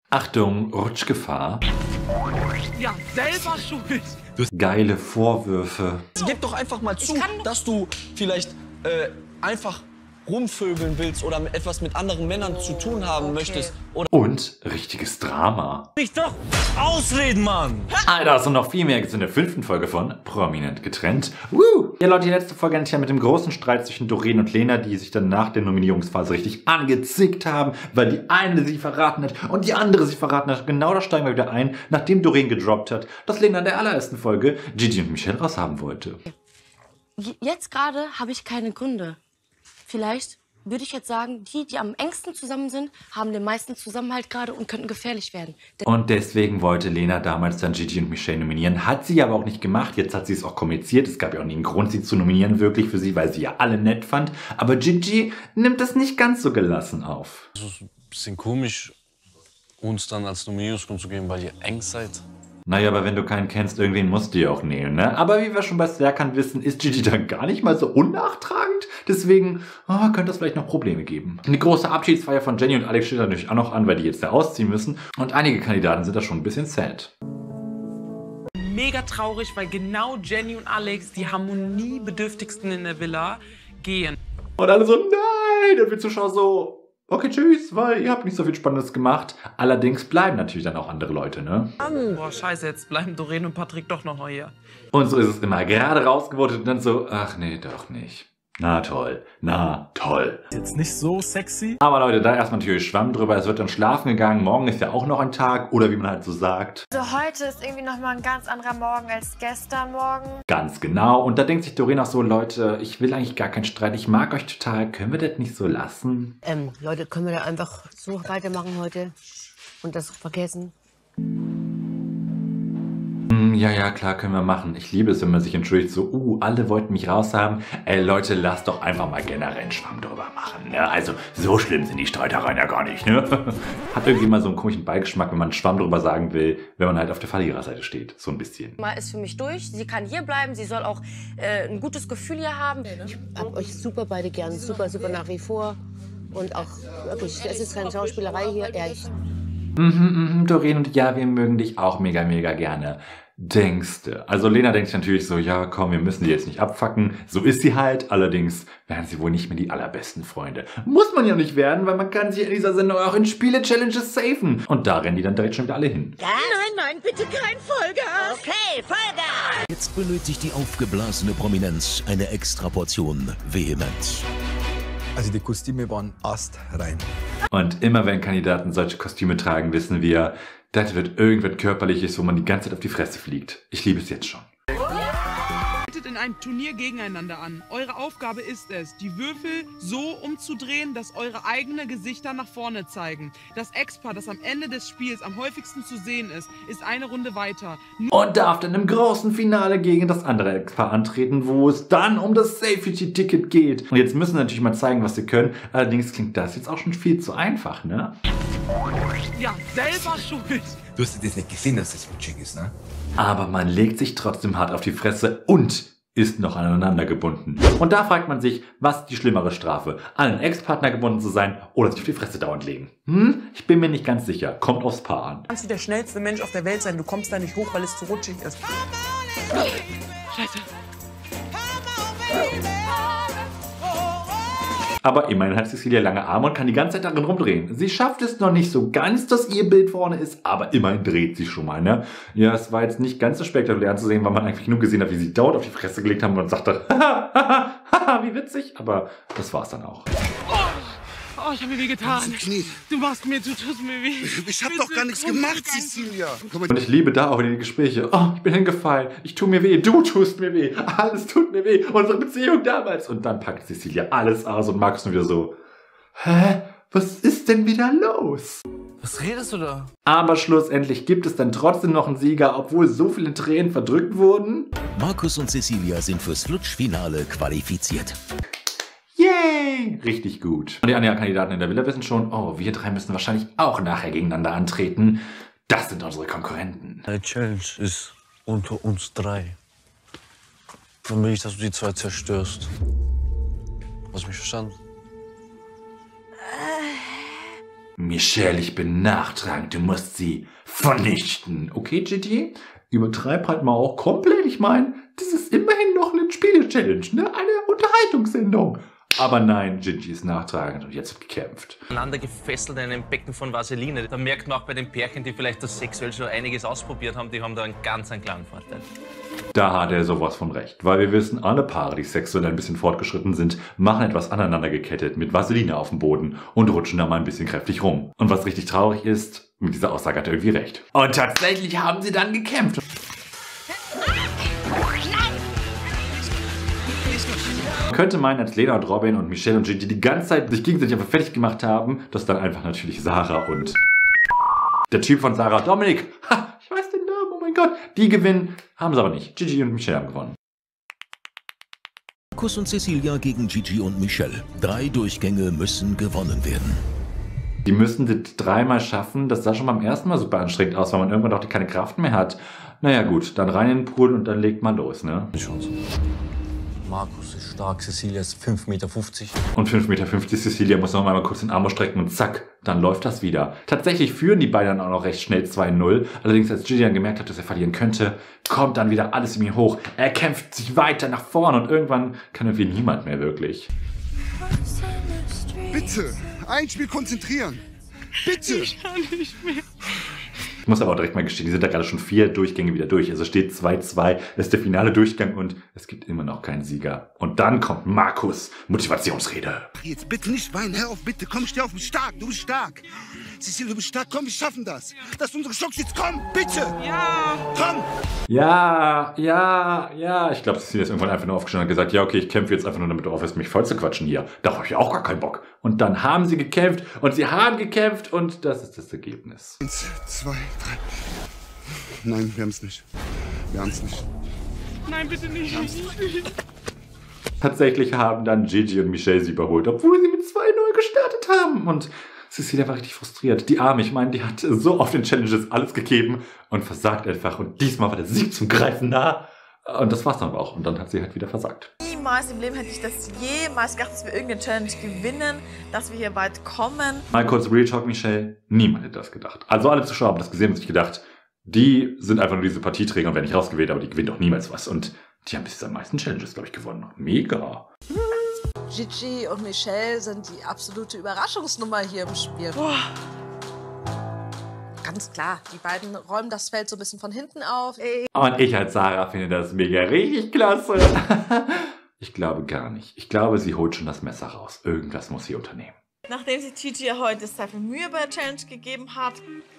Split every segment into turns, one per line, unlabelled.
Achtung, Rutschgefahr.
Ja, selber schuld.
Geile Vorwürfe.
Gib doch einfach mal zu, dass du vielleicht einfach rumvögeln willst oder etwas mit anderen Männern zu tun haben möchtest.
Und richtiges Drama.
Ich doch ausreden, Mann!
Alter, das und noch viel mehr gibt es in der 5. Folge von Prominent getrennt. Woo! Ja Leute, die letzte Folge endet ja mit dem großen Streit zwischen Doreen und Lena, die sich dann nach der Nominierungsphase richtig angezickt haben, weil die eine sie verraten hat und die andere sie verraten hat. Genau da steigen wir wieder ein, nachdem Doreen gedroppt hat, dass Lena in der allerersten Folge Gigi und Michelle raushaben wollte.
Jetzt gerade habe ich keine Gründe. Vielleicht würde ich jetzt sagen, die am engsten zusammen sind, haben den meisten Zusammenhalt gerade und könnten gefährlich werden.
Und deswegen wollte Lena damals dann Gigi und Michelle nominieren. Hat sie aber auch nicht gemacht. Jetzt hat sie es auch kommuniziert. Es gab ja auch nie einen Grund, sie zu nominieren, wirklich für sie, weil sie ja alle nett fand. Aber Gigi nimmt das nicht ganz so gelassen auf.
Es ist ein bisschen komisch, uns dann als Nominierungsgrund zu geben, weil ihr eng seid.
Naja, aber wenn du keinen kennst, irgendwen musst du ja auch nehmen, ne? Aber wie wir schon bei Serkan wissen, ist Gigi dann gar nicht mal so unnachtragend. Deswegen könnte es vielleicht noch Probleme geben. Die große Abschiedsfeier von Jenny und Alex steht natürlich auch noch an, weil die jetzt da ausziehen müssen. Und einige Kandidaten sind da schon ein bisschen sad.
Mega traurig, weil genau Jenny und Alex, die harmoniebedürftigsten in der Villa, gehen.
Und alle so, nein! Und wir Zuschauer so, okay, tschüss, weil ihr habt nicht so viel Spannendes gemacht. Allerdings bleiben natürlich dann auch andere Leute, ne?
Boah, scheiße, jetzt bleiben Doreen und Patrick doch noch mal hier.
Und so ist es immer. Gerade rausgevotet und dann so, ach nee, doch nicht. Na toll, na toll.
Jetzt nicht so sexy.
Aber Leute, da erstmal natürlich Schwamm drüber. Es wird dann schlafen gegangen. Morgen ist ja auch noch ein Tag. Oder wie man halt so sagt.
Also heute ist irgendwie nochmal ein ganz anderer Morgen als gestern Morgen.
Ganz genau. Und da denkt sich Doreen auch so, Leute, ich will eigentlich gar keinen Streit. Ich mag euch total. Können wir das nicht so lassen?
Leute, können wir da einfach so weitermachen heute und das vergessen?
Ja, klar, können wir machen. Ich liebe es, wenn man sich entschuldigt, so, alle wollten mich raushaben. Ey, Leute, lasst doch einfach mal generell einen Schwamm drüber machen, ne? Also, so schlimm sind die Streitereien ja gar nicht, ne? Hat irgendwie mal so einen komischen Beigeschmack, wenn man einen Schwamm drüber sagen will, wenn man halt auf der Verliererseite steht. So ein bisschen.
Mal ist für mich durch. Sie kann hier bleiben. Sie soll auch ein gutes Gefühl hier haben. Ich hab euch super beide gern. Super nach wie vor. Und auch wirklich, es ist keine Schauspielerei hier, ehrlich.
Doreen und ja, wir mögen dich auch mega, mega gerne. Denkste. Also Lena denkt sich natürlich so, ja komm, wir müssen die jetzt nicht abfacken. So ist sie halt. Allerdings werden sie wohl nicht mehr die allerbesten Freunde. Muss man ja nicht werden, weil man kann sich in dieser Sendung auch in Spiele-Challenges safen. Und da rennen die dann direkt schon wieder alle hin.
Nein, bitte kein Vollgas. Okay, Vollgas.
Jetzt benötigt die aufgeblasene Prominenz eine Extraportion Vehemenz.
Also die Kostüme waren astrein.
Und immer wenn Kandidaten solche Kostüme tragen, wissen wir, das wird irgendwas Körperliches, wo man die ganze Zeit auf die Fresse fliegt. Ich liebe es jetzt schon.
Tretet in einem Turnier gegeneinander an. Eure Aufgabe ist es, die Würfel so umzudrehen, dass eure eigenen Gesichter nach vorne zeigen. Das Ex-Paar, das am Ende des Spiels am häufigsten zu sehen ist eine Runde weiter.
Und darf dann im großen Finale gegen das andere Ex-Paar antreten, wo es dann um das Safety-Ticket geht. Und jetzt müssen sie natürlich mal zeigen, was sie können. Allerdings klingt das jetzt auch schon viel zu einfach, ne?
Ja, selber schuld.
Du hast das nicht gesehen, dass das Switching ist, ne?
Aber man legt sich trotzdem hart auf die Fresse und ist noch aneinander gebunden. Und da fragt man sich, was die schlimmere Strafe? An einen Ex-Partner gebunden zu sein oder sich auf die Fresse dauernd legen? Ich bin mir nicht ganz sicher. Kommt aufs Paar an.
Du kannst der schnellste Mensch auf der Welt sein. Du kommst da nicht hoch, weil es zu rutschig ist. Scheiße.
Aber immerhin hat Cecilia lange Arme und kann die ganze Zeit darin rumdrehen. Sie schafft es noch nicht so ganz, dass ihr Bild vorne ist, aber immerhin dreht sie schon mal, ne? Ja, es war jetzt nicht ganz so spektakulär zu sehen, weil man eigentlich nur gesehen hat, wie sie dauernd auf die Fresse gelegt haben und sagte, haha, wie witzig, aber das war's dann auch.
Oh, ich habe mir weh getan. Du tust mir weh.
Ich hab doch gar nichts gemacht, Cecilia.
Und ich liebe da auch wieder die Gespräche. Oh, ich bin hingefallen. Ich tue mir weh. Du tust mir weh. Alles tut mir weh. Unsere Beziehung damals. Und dann packt Cecilia alles aus und Markus nur wieder so. Hä? Was ist denn wieder los?
Was redest du da?
Aber schlussendlich gibt es dann trotzdem noch einen Sieger, obwohl so viele Tränen verdrückt wurden.
Markus und Cecilia sind fürs Lutschfinale qualifiziert.
Yay! Richtig gut. Und die anderen Kandidaten in der Villa wissen schon, oh, wir drei müssen wahrscheinlich auch nachher gegeneinander antreten. Das sind unsere Konkurrenten.
Eine Challenge ist unter uns drei. Dann will ich, dass du die zwei zerstörst. Hast du mich verstanden?
Michelle, ich bin nachtragend, du musst sie vernichten. Okay, Gigi? Übertreib halt mal auch komplett. Ich meine, das ist immerhin noch eine Spiele-Challenge, ne? Eine Unterhaltungssendung. Aber nein, Gigi ist nachtragend und jetzt wird gekämpft.
Aneinander gefesselt in einem Becken von Vaseline. Da merkt man auch bei den Pärchen, die vielleicht das sexuell schon einiges ausprobiert haben, die haben da einen ganz kleinen Vorteil.
Da hat er sowas von recht, weil wir wissen, alle Paare, die sexuell ein bisschen fortgeschritten sind, machen etwas aneinander gekettet mit Vaseline auf dem Boden und rutschen da mal ein bisschen kräftig rum. Und was richtig traurig ist, mit dieser Aussage hat er irgendwie recht. Und tatsächlich haben sie dann gekämpft. Man könnte meinen, als Lena und Robin und Michelle und Gigi die ganze Zeit sich gegenseitig einfach fertig gemacht haben, dass dann einfach natürlich Sarah und der Typ von Sarah, Dominik, ich weiß den Namen, oh mein Gott, die gewinnen, haben sie aber nicht. Gigi und Michelle haben gewonnen.
Markus und Cecilia gegen Gigi und Michelle. 3 Durchgänge müssen gewonnen werden.
Die müssen das 3-mal schaffen. Das sah schon beim ersten Mal super anstrengend aus, weil man irgendwann doch keine Kraft mehr hat. Naja gut, dann rein in den Pool und dann legt man los, ne?
Schon so. Markus ist stark, Cecilia ist 5,50 Meter.
Und 5,50 Meter Cecilia muss noch mal kurz den Arm strecken und zack, dann läuft das wieder. Tatsächlich führen die beiden dann auch noch recht schnell 2-0. Allerdings, als Gigi dann gemerkt hat, dass er verlieren könnte, kommt dann wieder alles in ihm hoch. Er kämpft sich weiter nach vorne und irgendwann kann irgendwie niemand mehr wirklich.
Bitte, ein Spiel konzentrieren. Bitte.
Ich kann nicht mehr.
Ich muss aber auch direkt mal gestehen, die sind da gerade schon 4 Durchgänge wieder durch. Also steht 2-2, das ist der finale Durchgang und es gibt immer noch keinen Sieger. Und dann kommt Markus, Motivationsrede.
Jetzt bitte nicht weinen, hör auf, bitte. Komm, steh auf, bist stark, du bist stark. Cecilia, du bist stark, komm, wir schaffen das. Das ist unsere Chance, jetzt komm, bitte.
Ja.
Komm.
Ja. Ich glaube, Cecilia ist irgendwann einfach nur aufgestanden und gesagt, ja, okay, ich kämpfe jetzt einfach nur, damit du aufhörst, mich voll zu quatschen hier. Da habe ich auch gar keinen Bock. Und dann haben sie gekämpft und sie haben gekämpft und das ist das Ergebnis.
1, 2, 3. Nein, wir haben es nicht. Wir haben es nicht.
Nein, bitte nicht.
Tatsächlich haben dann Gigi und Michelle sie überholt, obwohl sie mit 2-0 gestartet haben. Und Cecilia war richtig frustriert. Die Arme, ich meine, die hat so oft in Challenges alles gegeben und versagt einfach. Und diesmal war der Sieg zum Greifen nah. Und das war's dann aber auch. Und dann hat sie halt wieder versagt.
Niemals im Leben hätte ich das jemals gedacht, dass wir irgendeine Challenge gewinnen, dass wir hier weit kommen.
Mal kurz Real Talk, Michelle. Niemand hätte das gedacht. Also alle Zuschauer haben das gesehen und sich gedacht, die sind einfach nur diese Partieträger und werden nicht rausgewählt, aber die gewinnen doch niemals was. Und die haben bis am meisten Challenges, glaube ich, gewonnen. Mega.
Gigi und Michelle sind die absolute Überraschungsnummer hier im Spiel. Ganz klar, die beiden räumen das Feld so ein bisschen von hinten auf.
Und ich als Sarah finde das mega richtig klasse. Ich glaube gar nicht. Ich glaube, sie holt schon das Messer raus. Irgendwas muss sie unternehmen.
Nachdem sie Gigi ja heute sehr viel Mühe bei der Challenge gegeben hat.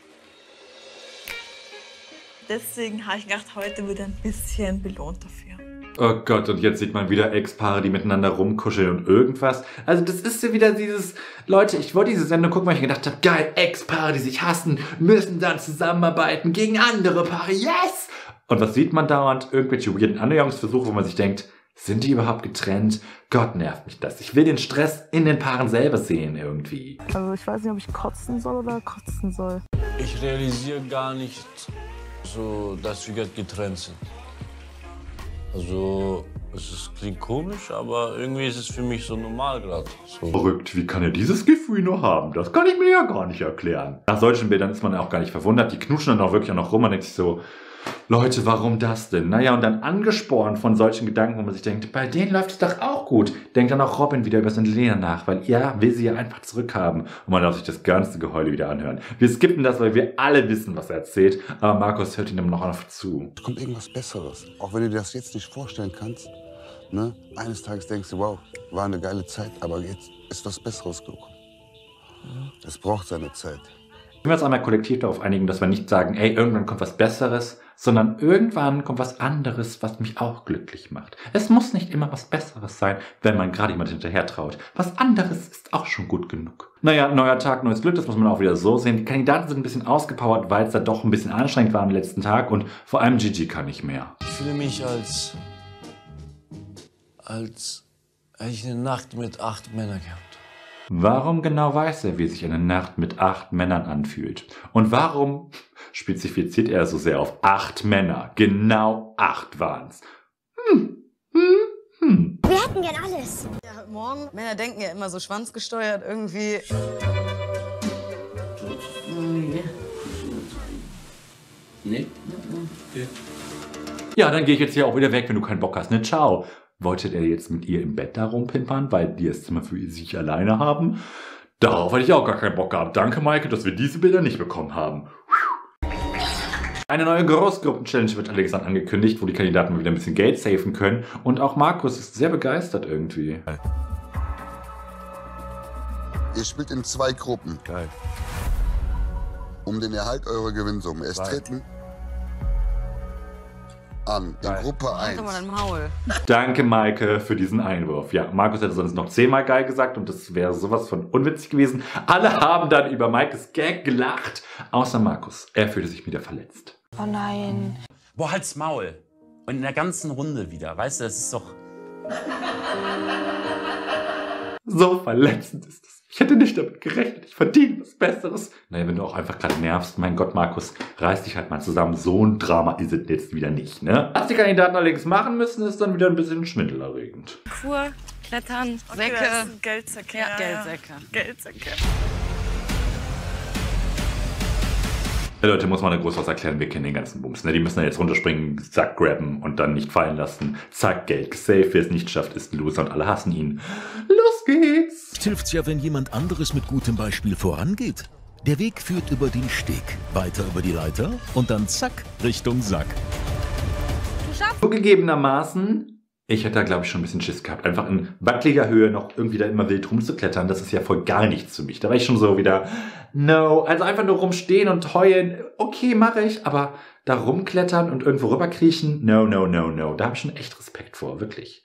Deswegen habe ich gedacht, heute wird ein bisschen belohnt dafür.
Oh Gott, und jetzt sieht man wieder Ex-Paare, die miteinander rumkuscheln und irgendwas. Also das ist ja wieder dieses... Leute, ich wollte diese Sendung gucken, weil ich gedacht habe, geil, Ex-Paare, die sich hassen, müssen dann zusammenarbeiten gegen andere Paare. Yes! Und was sieht man dauernd? Irgendwelche weirden Annäherungsversuche, wo man sich denkt, sind die überhaupt getrennt? Gott, nervt mich das. Ich will den Stress in den Paaren selber sehen irgendwie.
Also ich weiß nicht, ob ich kotzen soll oder kotzen soll.
Ich realisiere gar nicht so, dass wir getrennt sind. Also, klingt komisch, aber irgendwie ist es für mich so normal gerade. So.
Verrückt, wie kann er dieses Gefühl nur haben? Das kann ich mir ja gar nicht erklären. Nach solchen Bildern ist man ja auch gar nicht verwundert. Die knutschen dann auch wirklich noch rum. Man denkt sich so, Leute, warum das denn? Naja, und dann angespornt von solchen Gedanken, wo man sich denkt, bei denen läuft es doch auch gut. Denkt dann auch Robin wieder über seine Lena nach, weil er will sie ja einfach zurückhaben. Und man darf sich das ganze Geheule wieder anhören. Wir skippen das, weil wir alle wissen, was er erzählt. Aber Markus hört ihm immer noch zu.
Es kommt irgendwas Besseres. Auch wenn du dir das jetzt nicht vorstellen kannst. Ne? Eines Tages denkst du, wow, war eine geile Zeit, aber jetzt ist was Besseres gekommen. Es braucht seine Zeit.
Können wir uns einmal kollektiv darauf einigen, dass wir nicht sagen, ey, irgendwann kommt was Besseres, sondern irgendwann kommt was anderes, was mich auch glücklich macht. Es muss nicht immer was Besseres sein, wenn man gerade jemand hinterher traut. Was anderes ist auch schon gut genug. Naja, neuer Tag, neues Glück, das muss man auch wieder so sehen. Die Kandidaten sind ein bisschen ausgepowert, weil es da doch ein bisschen anstrengend war am letzten Tag und vor allem Gigi kann nicht mehr.
Ich fühle mich als hätte ich eine Nacht mit 8 Männern gehabt.
Warum genau weiß er, wie sich eine Nacht mit 8 Männern anfühlt? Und warum spezifiziert er so sehr auf 8 Männer? Genau 8 waren's.
Wir hätten gern alles.
Ja, heute Morgen. Männer denken ja immer so schwanzgesteuert irgendwie.
Nee. Okay.
Ja, dann gehe ich jetzt hier auch wieder weg, wenn du keinen Bock hast, ne? Ciao. Wollte der jetzt mit ihr im Bett da rumpimpern, weil die das Zimmer für sich alleine haben? Darauf hätte ich auch gar keinen Bock gehabt. Danke, Maike, dass wir diese Bilder nicht bekommen haben. Eine neue Großgruppen-Challenge wird allerdings dann angekündigt, wo die Kandidaten mal wieder ein bisschen Geld safen können. Und auch Markus ist sehr begeistert irgendwie.
Ihr spielt in 2 Gruppen.
Geil.
Um den Erhalt eurer Gewinnsumme. Es treten an in Gruppe 1.
Danke, Maike, für diesen Einwurf. Ja, Markus hätte sonst noch 10-mal geil gesagt und das wäre sowas von unwitzig gewesen. Alle haben dann über Maikes Gag gelacht, außer Markus. Er fühlte sich wieder verletzt.
Oh nein.
Boah, halt's Maul. Und in der ganzen Runde wieder. Weißt du, das ist doch...
So verletzend ist es. Ich hätte nicht damit gerechnet. Ich verdiene was Besseres. Naja, wenn du auch einfach gerade nervst, mein Gott, Markus, reiß dich halt mal zusammen. So ein Drama ist es jetzt wieder nicht, ne? Was die Kandidaten allerdings machen müssen, ist dann wieder ein bisschen schwindelerregend.
Kur, Klettern, Säcke.
Okay, das sind Geldsäcke.
Ja, Geldsäcke.
Geldsäcke.
Ja, Leute, muss man groß was erklären, wir kennen den ganzen Bums. Ne? Die müssen dann jetzt runterspringen, zack, grabben und dann nicht fallen lassen. Zack, Geld gesaved, wer es nicht schafft, ist ein Loser und alle hassen ihn. Los geht's!
Hilft's ja, wenn jemand anderes mit gutem Beispiel vorangeht. Der Weg führt über den Steg, weiter über die Leiter und dann zack, Richtung Sack.
Zugegebenermaßen, ich hätte da glaube ich schon ein bisschen Schiss gehabt, einfach in wackeliger Höhe noch irgendwie da immer wild rumzuklettern, das ist ja voll gar nichts für mich. Da war ich schon so wieder, no, also einfach nur rumstehen und heulen, okay, mache ich, aber da rumklettern und irgendwo rüberkriechen, no, no, no, no, da habe ich schon echt Respekt vor, wirklich.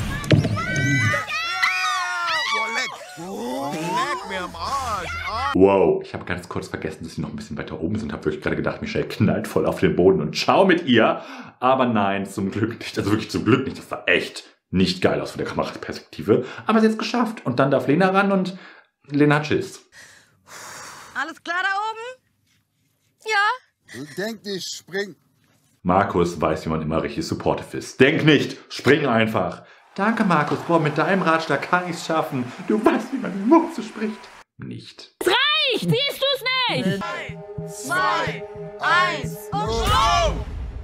Wow, ich habe ganz kurz vergessen, dass sie noch ein bisschen weiter oben sind. Habe wirklich gerade gedacht, Michelle knallt voll auf den Boden und ciao mit ihr. Aber nein, zum Glück nicht. Also wirklich zum Glück nicht. Das sah echt nicht geil aus von der Kameraperspektive. Aber sie hat es geschafft. Und dann darf Lena ran und Lena hat Schiss.
Alles klar da oben? Ja.
Denk nicht, spring.
Markus weiß, wie man immer richtig supportive ist. Denk nicht, spring einfach. Danke, Markus. Boah, mit deinem Ratschlag kann ich es schaffen. Du weißt, wie man den Mund so spricht. Nicht.
Es reicht! Siehst du es nicht? 3, 2, 1 und Strom!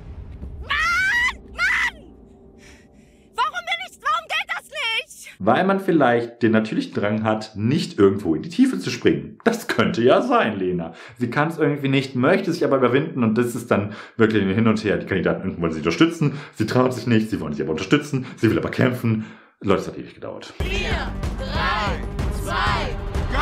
Mann! Warum geht das nicht?
Weil man vielleicht den natürlichen Drang hat, nicht irgendwo in die Tiefe zu springen. Das könnte ja sein, Lena. Sie kann es irgendwie nicht, möchte sich aber überwinden und das ist dann wirklich ein Hin und Her. Die Kandidaten irgendwo wollen sie unterstützen, sie traut sich nicht, sie wollen sie aber unterstützen, sie will aber kämpfen. Leute, es hat ewig gedauert.
4, 3, 2, go!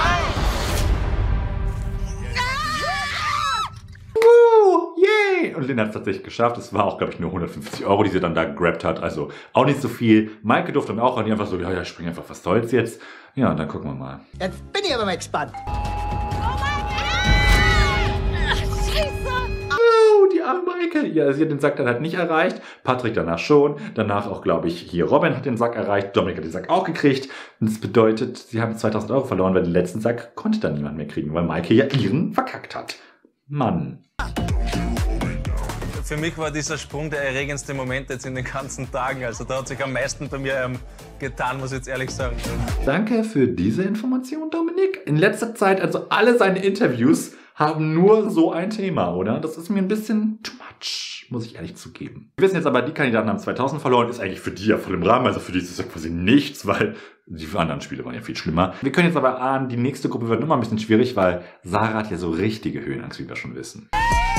Yay! Und Lena hat es tatsächlich geschafft. Es war auch, glaube ich, nur 150 €, die sie dann da gegrabt hat. Also auch nicht so viel. Maike durfte dann auch und die einfach so, ja, spring einfach, was soll's jetzt? Ja, und dann gucken wir mal.
Jetzt bin ich aber mal gespannt.
Die arme Maike. Ja, sie hat den Sack dann halt nicht erreicht. Patrick danach schon. Danach auch, glaube ich, hier Robin hat den Sack erreicht. Dominik hat den Sack auch gekriegt. Und das bedeutet, sie haben 2000 € verloren, weil den letzten Sack konnte dann niemand mehr kriegen, weil Maike ja ihren verkackt hat. Mann.
Für mich war dieser Sprung der erregendste Moment jetzt in den ganzen Tagen. Also da hat sich am meisten bei mir getan, muss ich jetzt ehrlich sagen.
Danke für diese Information, Dominik. In letzter Zeit, also alle seine Interviews haben nur so ein Thema, oder? Das ist mir ein bisschen too much, muss ich ehrlich zugeben. Wir wissen jetzt aber, die Kandidaten haben 2000 verloren, ist eigentlich für die ja voll im Rahmen, also für die ist es ja quasi nichts, weil die anderen Spiele waren ja viel schlimmer. Wir können jetzt aber ahnen, die nächste Gruppe wird nochmal ein bisschen schwierig, weil Sarah hat ja so richtige Höhenangst, wie wir schon wissen.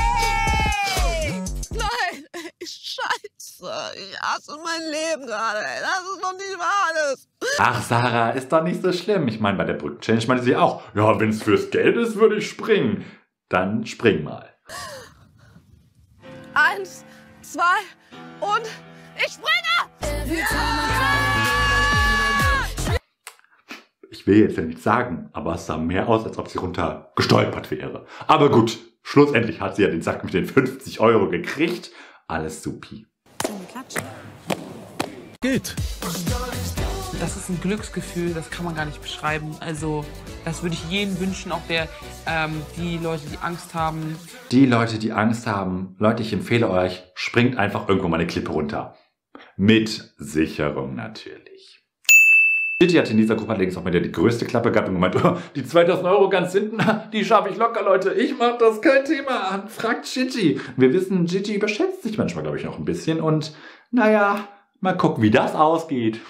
Nein, scheiße. Ich hasse mein Leben gerade. Das ist doch nicht wahr alles.
Ach, Sarah, ist doch nicht so schlimm. Ich meine, bei der Brücken-Challenge meinte sie auch, ja, wenn es fürs Geld ist, würde ich springen. Dann spring mal.
1, 2 und ich springe!
Ich will jetzt ja nichts sagen, aber es sah mehr aus, als ob sie runter gestolpert wäre. Aber gut, schlussendlich hat sie ja den Sack mit den 50 € gekriegt. Alles supi.
Geht.
Das ist ein Glücksgefühl, das kann man gar nicht beschreiben. Also das würde ich jedem wünschen, auch die Leute, die Angst haben.
Die Leute, die Angst haben, Leute, ich empfehle euch, springt einfach irgendwo mal eine Klippe runter. Mit Sicherung natürlich. Gigi hatte in dieser Gruppe allerdings auch mal die größte Klappe gehabt und gemeint, oh, die 2000 € ganz hinten, die schaffe ich locker, Leute. Ich mach das, kein Thema. Fragt Gigi. Wir wissen, Gigi überschätzt sich manchmal, glaube ich, auch ein bisschen. Und naja, mal gucken, wie das ausgeht.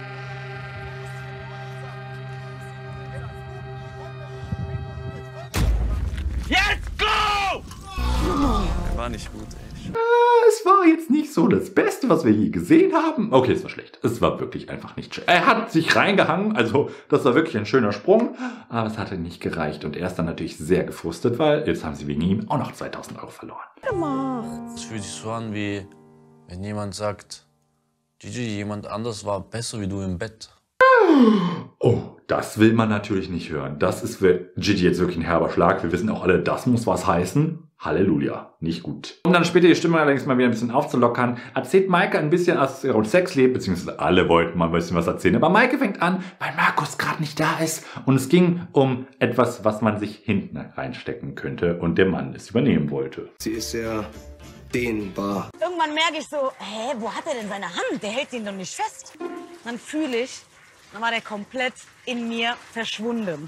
Jetzt go!
Er war nicht gut, ey.
Es war jetzt nicht so das Beste, was wir je gesehen haben. Okay, es war schlecht. Es war wirklich einfach nicht schön. Er hat sich reingehangen, also das war wirklich ein schöner Sprung, aber es hatte nicht gereicht. Und er ist dann natürlich sehr gefrustet, weil jetzt haben sie wegen ihm auch noch 2000 € verloren.
Es fühlt sich so an, wie wenn jemand sagt, Gigi, jemand anders war besser wie du im Bett.
Oh, das will man natürlich nicht hören. Das ist für Gigi jetzt wirklich ein herber Schlag. Wir wissen auch alle, das muss was heißen. Halleluja, nicht gut. Um dann später die Stimmung allerdings mal wieder ein bisschen aufzulockern, erzählt Maike ein bisschen aus ihrem Sexleben, beziehungsweise alle wollten mal ein bisschen was erzählen. Aber Maike fängt an, weil Markus gerade nicht da ist. Und es ging um etwas, was man sich hinten reinstecken könnte und der Mann es übernehmen wollte.
Sie ist sehr dehnbar.
Irgendwann merke ich so, hä, wo hat er denn seine Hand? Der hält ihn doch nicht fest. Dann fühle ich, dann war der komplett in mir verschwunden.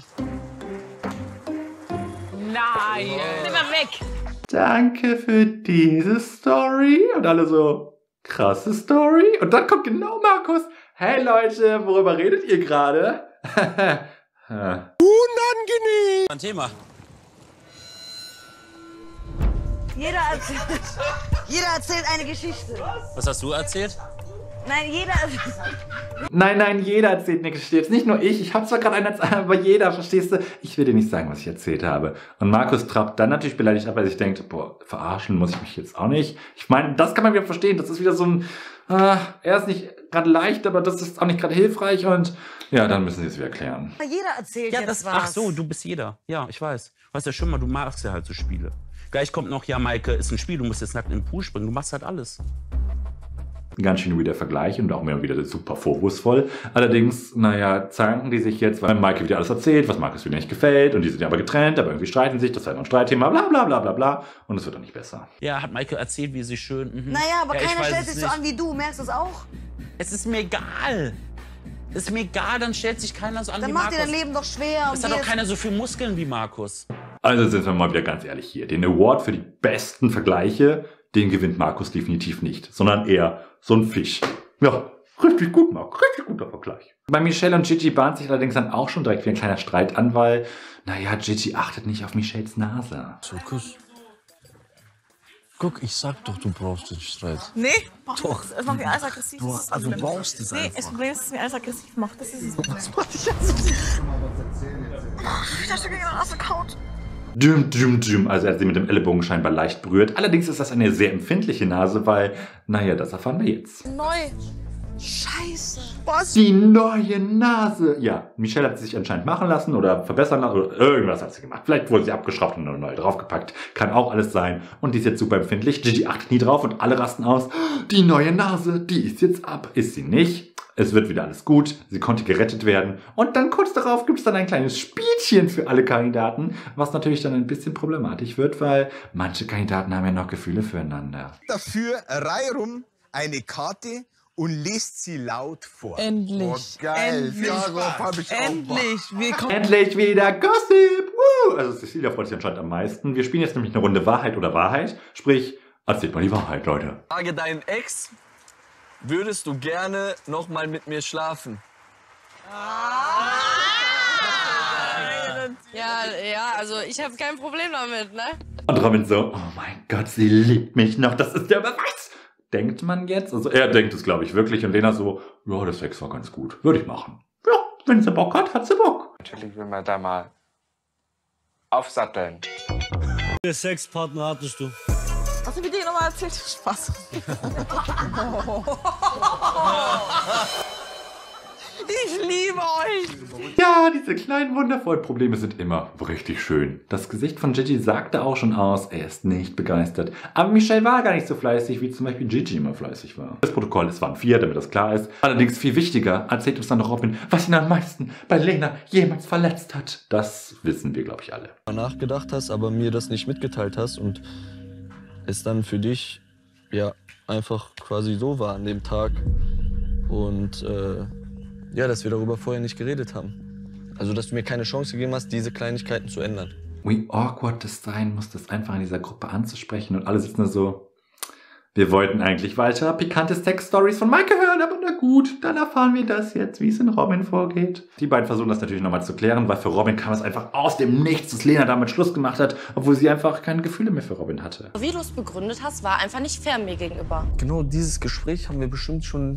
Nein, nimm mal weg.
Danke für diese Story. Und alle so, krasse Story. Und dann kommt genau Markus. Hey Leute, worüber redet ihr gerade?
Unangenehm.
Ein Thema.
Jeder erzählt eine Geschichte.
Was hast du erzählt?
Nein,
Nein, jeder erzählt eine Geschichte. Jetzt nicht nur ich habe zwar gerade eine, aber jeder, verstehst du? Ich will dir nicht sagen, was ich erzählt habe. Und Markus trabt dann natürlich beleidigt ab, weil er sich denkt, boah, verarschen muss ich mich jetzt auch nicht. Ich meine, das kann man wieder verstehen. Das ist wieder so ein, er ist nicht gerade leicht, aber das ist auch nicht gerade hilfreich. Und ja, dann müssen sie es wieder klären.
Jeder erzählt
Ja,
jetzt was.
ach so, du bist jeder. Ja, ich weiß. Weißt ja schon mal, du magst ja halt so Spiele. Gleich kommt noch, ja, Maike, ist ein Spiel, du musst jetzt nackt in den Pool springen. Du machst halt alles.
Ganz schön wieder Vergleich und auch immer wieder super vorwurfsvoll. Allerdings, naja, zanken die sich jetzt, weil Maike wieder alles erzählt, was Markus wieder nicht gefällt. Und die sind ja aber getrennt, aber irgendwie streiten sich. Das ist halt noch ein Streitthema, bla bla bla bla bla. Und es wird doch nicht besser.
Ja, hat Maike erzählt, wie sie schön...
Naja, aber
ja,
keiner stellt sich so an wie du. Merkst du es auch?
Es ist mir egal. Es ist mir egal, dann stellt sich keiner so an
Dann
wie
macht
Markus.
dir dein Leben doch schwer.
Es hat doch keiner so viele Muskeln wie Markus.
Also sind wir mal wieder ganz ehrlich hier. Den Award für die besten Vergleiche, den gewinnt Markus definitiv nicht. Sondern eher so ein Fisch. Ja, richtig gut, Marc. Richtig guter Vergleich. Bei Michelle und Gigi bahnt sich allerdings dann auch schon direkt wie ein kleiner Streit an, weil, naja, Gigi achtet nicht auf Michelles Nase.
So, Kuss. Guck, ich sag doch, du brauchst den Streit.
Nee,
Doch.
es macht mich alles aggressiv.
Du,
das ist das
also
Problem.
brauchst es
Nee,
einfach.
das Problem ist, dass es mich alles aggressiv macht. Das ist das Problem. Das macht dich aggressiv. Ich dachte, wir gehen auf den Couch.
Also er hat sie mit dem Ellenbogen scheinbar leicht berührt. Allerdings ist das eine sehr empfindliche Nase, weil, naja, das erfahren wir jetzt.
Neu. Scheiße. Was?
Die neue Nase. Ja, Michelle hat sie sich anscheinend machen lassen oder verbessern lassen oder irgendwas hat sie gemacht. Vielleicht wurde sie abgeschraubt und neu draufgepackt. Kann auch alles sein. Und die ist jetzt super empfindlich. Gigi achtet nie drauf und alle rasten aus. Die neue Nase, die ist jetzt ab. Ist sie nicht. Es wird wieder alles gut. Sie konnte gerettet werden. Und dann kurz darauf gibt es dann ein kleines Spielchen für alle Kandidaten, was natürlich dann ein bisschen problematisch wird, weil manche Kandidaten haben ja noch Gefühle füreinander.
Dafür reihum eine Karte und lest sie laut vor.
Endlich.
Oh, geil.
Endlich.
Darauf hab ich
Endlich. Willkommen.
Endlich wieder Gossip! Woo! Also Cecilia freut sich anscheinend am meisten. Wir spielen jetzt nämlich eine Runde Wahrheit oder Wahrheit. Sprich, erzählt mal die Wahrheit, Leute.
Frage deinen Ex, würdest du gerne noch mal mit mir schlafen?
Ja, also ich habe kein Problem damit, ne?
Und Robin so, oh mein Gott, sie liebt mich noch, das ist der Beweis. Denkt man jetzt? Also er denkt es, glaube ich, wirklich. Und Lena so, ja, das Sex war ganz gut. Würde ich machen. Ja, wenn sie Bock hat, hat sie Bock.
Natürlich will man da mal aufsatteln.
Welche Sexpartner hattest du?
Hast du mir die nochmal erzählt? Spaß. Ich liebe euch.
Ja, diese kleinen wundervollen Probleme sind immer richtig schön. Das Gesicht von Gigi sagte auch schon aus, er ist nicht begeistert. Aber Michelle war gar nicht so fleißig, wie zum Beispiel Gigi immer fleißig war. Das Protokoll, es waren 4, damit das klar ist. Allerdings viel wichtiger, erzählt uns dann noch Robin, was ihn am meisten bei Lena jemals verletzt hat. Das wissen wir, glaube ich, alle.
Nachgedacht hast, aber mir das nicht mitgeteilt hast und es dann für dich ja einfach quasi so war an dem Tag und
Ja, dass wir darüber vorher nicht geredet haben. Also, dass du mir keine Chance gegeben hast, diese Kleinigkeiten zu ändern.
Wie awkward das sein muss, das einfach in dieser Gruppe anzusprechen und alle sitzen da so, wir wollten eigentlich weiter pikante Sex-Stories von Maike hören, aber na gut, dann erfahren wir das jetzt, wie es in Robin vorgeht. Die beiden versuchen das natürlich nochmal zu klären, weil für Robin kam es einfach aus dem Nichts, dass Lena damit Schluss gemacht hat, obwohl sie einfach keine Gefühle mehr für Robin hatte.
Wie du es begründet hast, war einfach nicht fair mir gegenüber.
Genau dieses Gespräch haben wir bestimmt schon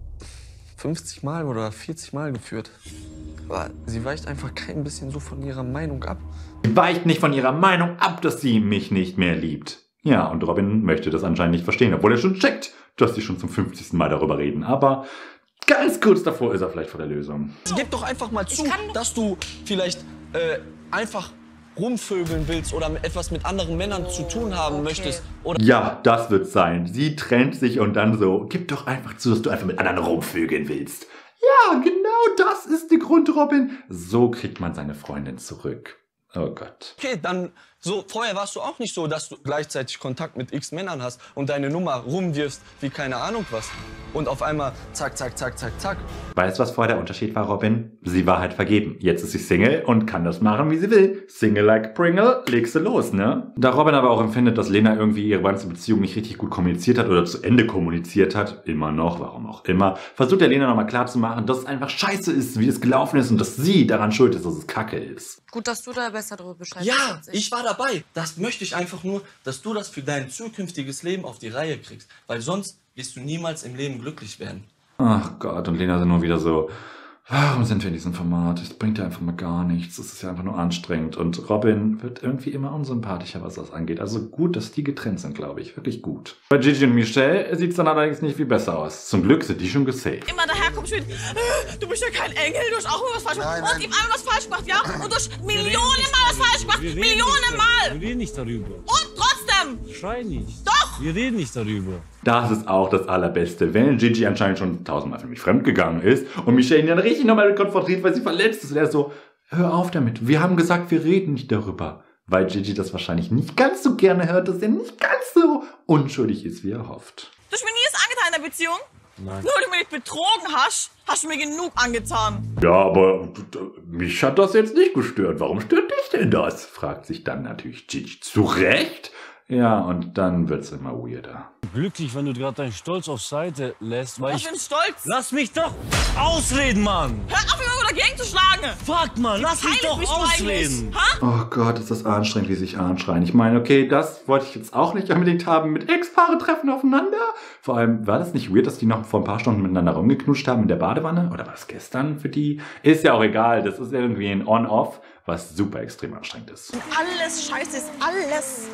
50 Mal oder 40 Mal geführt. Aber sie weicht einfach kein bisschen so von ihrer Meinung ab.
Sie weicht nicht von ihrer Meinung ab, dass sie mich nicht mehr liebt. Ja, und Robin möchte das anscheinend nicht verstehen, obwohl er schon checkt, dass sie schon zum 50. Mal darüber reden. Aber ganz kurz davor ist er vielleicht vor der Lösung.
Gib doch einfach mal zu, dass du vielleicht einfach rumvögeln willst oder etwas mit anderen Männern zu tun haben möchtest. Oder
Ja, das wird sein. Sie trennt sich und dann so, gib doch einfach zu, dass du einfach mit anderen rumvögeln willst. Ja, genau das ist der Grund, Robin. So kriegt man seine Freundin zurück. Oh Gott.
okay, dann so, vorher warst du auch nicht so, dass du gleichzeitig Kontakt mit x Männern hast und deine Nummer rumwirfst wie keine Ahnung was. Und auf einmal zack, zack, zack, zack, zack.
Weißt du, was vorher der Unterschied war, Robin? Sie war halt vergeben. Jetzt ist sie Single und kann das machen, wie sie will. Single like Pringle, legst du los, ne? Da Robin aber auch empfindet, dass Lena irgendwie ihre ganze Beziehung nicht richtig gut kommuniziert hat oder zu Ende kommuniziert hat, immer noch, warum auch immer, versucht der Lena nochmal klarzumachen, dass es einfach scheiße ist, wie es gelaufen ist und dass sie daran schuld ist, dass es kacke ist.
Gut, dass du da besser drüber Bescheid
Ja,
weißt als
ich war dabei. Das möchte ich einfach nur, dass du das für dein zukünftiges Leben auf die Reihe kriegst. Weil sonst wirst du niemals im Leben glücklich werden.
Ach Gott, und Lena sind nur wieder so, warum sind wir in diesem Format? Das bringt ja einfach mal gar nichts. Das ist ja einfach nur anstrengend. Und Robin wird irgendwie immer unsympathischer, was das angeht. Also gut, dass die getrennt sind, glaube ich. Wirklich gut. Bei Gigi und Michelle sieht es dann allerdings nicht viel besser aus. Zum Glück sind die schon gesaved.
Immer daherkommst mit, du bist ja kein Engel, du hast auch immer was falsch gemacht. Und ihm einmal was falsch gemacht, ja? Und du hast Millionen Mal was falsch gemacht. Millionen Mal.
Wir reden nicht darüber.
Und trotzdem.
Schrei nicht.
Doch.
Wir reden nicht darüber.
Das ist auch das Allerbeste, wenn Gigi anscheinend schon 1000-mal für mich fremdgegangen ist und Michelle ihn dann richtig nochmal konfrontiert, weil sie verletzt ist. Und er ist so, hör auf damit, wir haben gesagt, wir reden nicht darüber. Weil Gigi das wahrscheinlich nicht ganz so gerne hört, dass er nicht ganz so unschuldig ist, wie er hofft.
Du hast mir nie das angetan in der Beziehung?
Nein.
Nur, weil du mich betrogen hast, hast du mir genug angetan.
Ja, aber mich hat das jetzt nicht gestört. Warum stört dich denn das? Fragt sich dann natürlich Gigi. Zu Recht? Ja, und dann wird's immer weirder.
Glücklich, wenn du gerade deinen Stolz auf Seite lässt, weil
Was für ein Stolz.
Lass mich doch ausreden, Mann!
Hör auf, immer dagegen zu schlagen.
Fuck, Mann, lass mich doch ausreden!
Oh Gott, ist das anstrengend, wie sie sich anschreien. Ich meine, okay, das wollte ich jetzt auch nicht unbedingt haben. Mit Ex-Paare treffen aufeinander. Vor allem, war das nicht weird, dass die noch vor ein paar Stunden miteinander rumgeknutscht haben in der Badewanne? Oder war das gestern für die? Ist ja auch egal, das ist irgendwie ein On-Off, was super extrem anstrengend ist.
Alles scheiße ist, alles.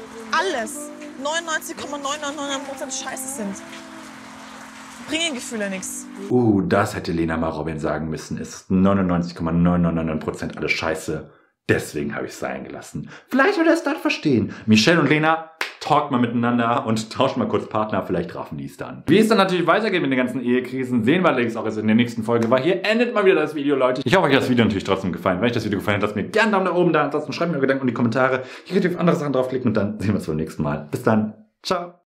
99,999% scheiße sind. Bringen Gefühle nichts.
Das hätte Lena mal Robin sagen müssen. Es ist 99,999% alles scheiße. Deswegen habe ich es sein gelassen. Vielleicht würde er es dann verstehen. Michelle und Lena, talkt mal miteinander und tauscht mal kurz Partner. Vielleicht raffen die es dann. Wie es dann natürlich weitergeht mit den ganzen Ehekrisen, sehen wir allerdings auch jetzt in der nächsten Folge. Weil hier endet mal wieder das Video, Leute. Ich hoffe, euch hat das Video natürlich trotzdem gefallen. Wenn euch das Video gefallen hat, lasst mir gerne einen Daumen nach oben da. Ansonsten schreibt mir eure Gedanken in die Kommentare. Hier könnt ihr auf andere Sachen draufklicken und dann sehen wir uns beim nächsten Mal. Bis dann. Ciao.